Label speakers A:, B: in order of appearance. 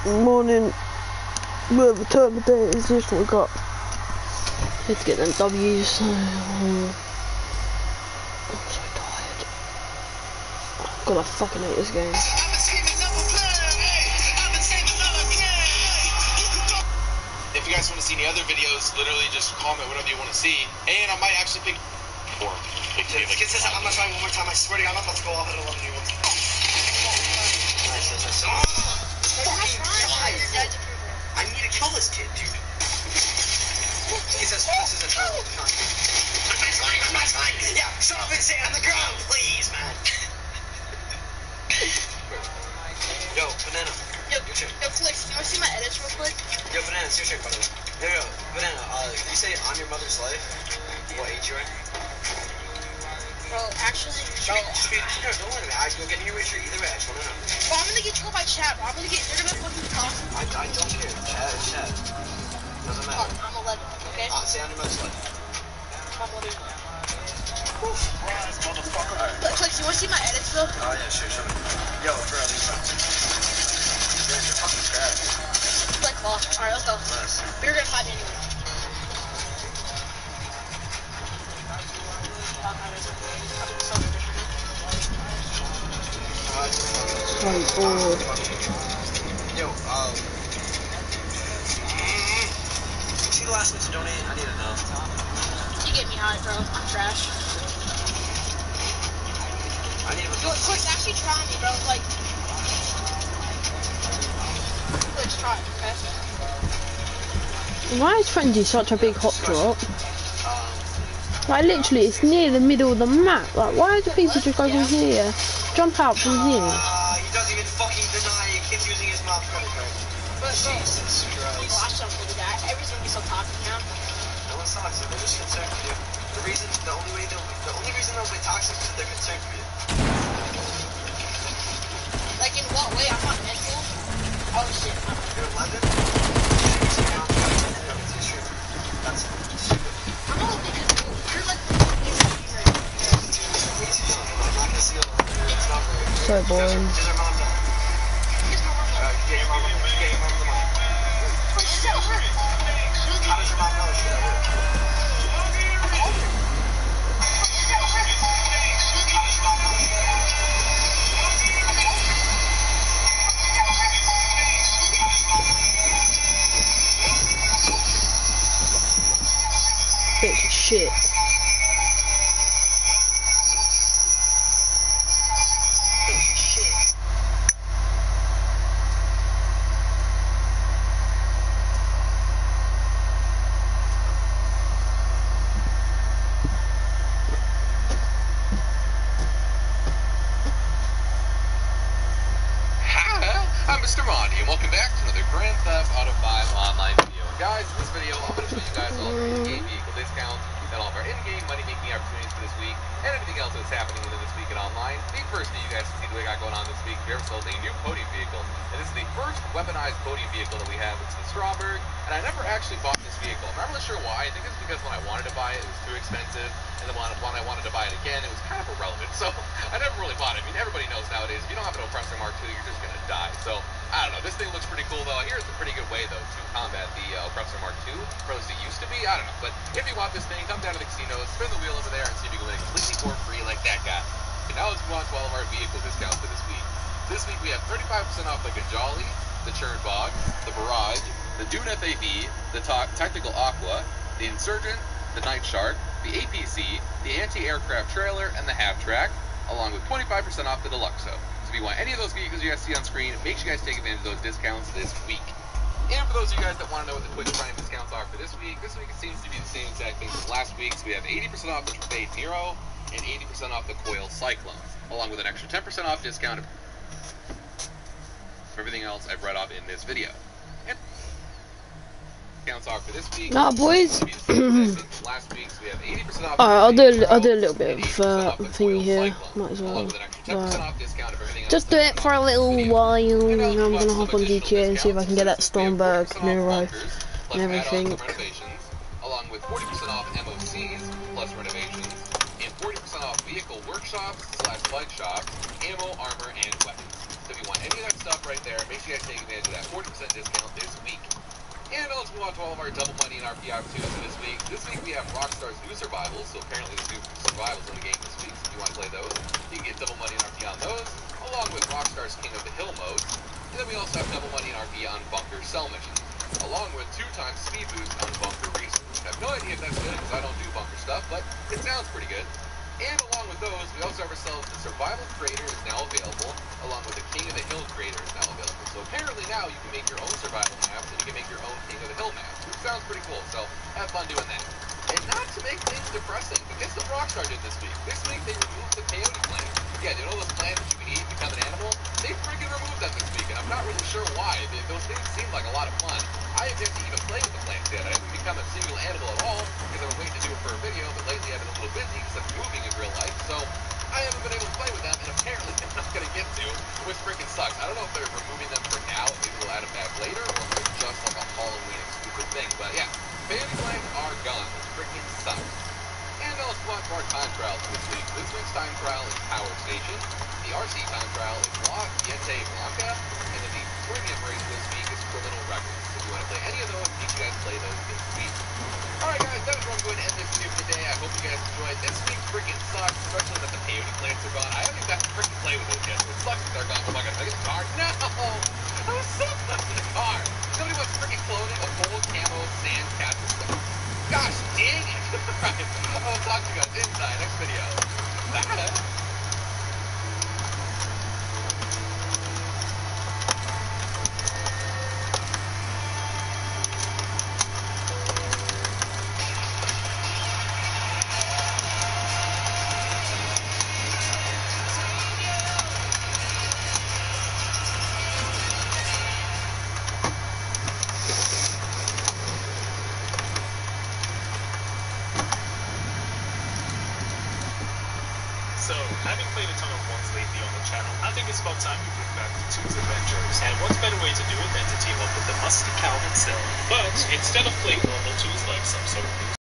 A: Morning. Well, the time of day is just what we got. Need to get them W's. So, I'm so tired. God, I fucking hate this game.
B: If you guys want to see any other videos, literally just comment whatever you want to see, and I might actually pick four.
C: I'm not trying one more time. I swear to God, I'm about to go off at 11 new ones. I need to kill this kid, dude. He says this is a troll. I'm not trying. Yeah, shut up and stay on the ground, please, man. Yo, Banana.
D: Yo, Flix, do you want to see my edits real quick?
C: Yo, Banana, it's your turn, by the way. Yo, Banana, you say I'm your mother's life? What age you are?
D: Bro, actually,
C: No, don't worry about it. You'll get your wish either way. I just want to know.
D: Bro, I'm gonna get trolled by chat, bro. They're gonna fucking talk.
C: I don't care. Chat. Doesn't matter.
D: I'm 11, okay?
C: Say I'm your mother's life.
D: I'm 11.
C: Alright.
D: Flix, you want to see my edits, bro?
C: Oh, yeah, sure. Yo, for at least you're fucking trash.
D: Flix, ball. Alright, let's go.
C: Nice.
D: We were gonna fight anyway.
A: So bored.
C: Yo, see the last one to donate? I need to know.
D: You get me high, bro. I'm trash.
C: I need to
D: Yo, Flix, actually try me, bro. Like, Flix, try, okay?
A: Why is Frenzy such a big hot drop? Like literally, it's near the middle of the map. Like, why do people just go from here? Jump out from here.
C: He doesn't even fucking deny it. Kid's using his mom's credit card. Jesus
D: Bro,
C: Christ.
D: I shall believe that. Everything's gonna be so toxic now.
C: No one's toxic. They're just concerned for you. The only reason they'll be toxic is that they're concerned for you.
D: Like, in what way? I'm not mental. Oh, shit.
C: You're 11? That's stupid.
D: I'm not because you're like...
C: I'm not gonna steal it. It's not very
A: So boring.
C: Does her mom know? Get your mom the money. How does your mom know she's at work?
A: Bitch of shit.
B: I'm Mr. Monty, and welcome back to another Grand Theft Auto 5 online video. Guys, in this video, I'm going to show you guys all of our in-game vehicle discounts, and all of our in-game money-making opportunities for this week, and anything else that's happening within this week and online. The first thing you guys can see what we got going on this week, we have sold a new podium vehicle, and this is the first weaponized podium vehicle that we have. It's the Strawberg, and I never actually bought this vehicle. I'm not really sure why. I think it's because when I wanted to buy it, it was too expensive, and then when I wanted to buy it again, it was kind of irrelevant, so I never really bought it. I mean, everybody knows nowadays, if you don't have an Oppressor Mark II, you're just going to die, so I don't know. This thing looks pretty cool, though. Here's a pretty good way, though, to combat the Oppressor Mark II, or at least it used to be. I don't know. But if you want this thing, come down to the casino, spin the wheel over there, and see if you can win it completely for free like that guy. And now let's move on to all of our vehicle discounts for this week. This week we have 35% off the Gajali, the Chernbog, the Barrage, the Dune FAB, the Tactical Aqua, the Insurgent, the Night Shark, the APC, the Anti-Aircraft Trailer, and the Half-Track, along with 25% off the Deluxo. If you want any of those vehicles you guys see on screen, make sure you guys take advantage of those discounts this week. And for those of you guys that want to know what the Twitch Prime discounts are for this week it seems to be the same exact thing as last week. So we have 80% off the Trepade Nero and 80% off the Coil Cyclone, along with an extra 10% off discount for everything else I've read off in this video. And discounts are for this week.
A: Nah, boys.
C: Last week we have 80% off.
A: Alright, I'll do a little bit of thingy here. Might as well. Just do it for a little while, and then I'm gonna hop on GTA and see if I can get that Stormberg Nero and everything.
B: Along with 40% off MOCs plus renovations, and 40% off vehicle workshops / bike shops, ammo, armor, and weapons. So if you want any of that stuff right there, make sure you guys take advantage of that 40% on to all of our double money and RP opportunities for this week. This week we have Rockstar's new survivals, so apparently there's new survivals in the game this week, so if you want to play those, you can get double money and RP on those, along with Rockstar's King of the Hill modes. And then we also have double money and RP on Bunker Cell missions, along with 2 times speed boost on Bunker Research. I have no idea if that's good, because I don't do bunker stuff, but it sounds pretty good. And along with those, we also have ourselves the Survival Creator is now available, along with the King of the Hill Creator is now available. So apparently now you can make your own survival maps, and you can make your own King of the Hill maps, which sounds pretty cool, so have fun doing that. And not to make things depressing, but guess what Rockstar did this week? This week they removed the peyote plant. Yeah, you know those plants that you can eat and become an animal? They freaking removed them this week, and I'm not really sure why. Those things seem like a lot of fun. I have yet to even play with the plants yet. I haven't become a single animal at all, because I've been waiting to do it for a video, but lately I've been a little busy because I'm moving in real life, so I haven't been able to play with them, and apparently they're not going to get to, which freaking sucks. I don't know if they're removing them for now, and maybe we'll add them back later, or if it's just like a Halloween exclusive thing, but yeah, peyote plants are gone, which freaking sucks. And now let's watch our time trials this week. This week's time trial is Power Station. The RC time trial is La Diente Blanca. And then the premium race this week is Criminal Records. So if you want to play any of those, you guys play those this week. Alright guys, that is where I'm going to end this video for today. I hope you guys enjoyed. This week freaking sucks, especially that the peyote plants are gone. I haven't even got to freaking play with those yet, so it sucks that they're gone. Oh my god, I get the car. No! I was so close to the car. Somebody was freaking cloning a full camo sand cat system. Gosh dang it! Alright, I'll talk to you guys inside next video. Bye.
E: So, having played a ton of ones lately on the channel, I think it's about time we bring back the Twos Adventures. And what's better way to do it than to team up with the musty Cal himself? But instead of playing normal twos like some sort of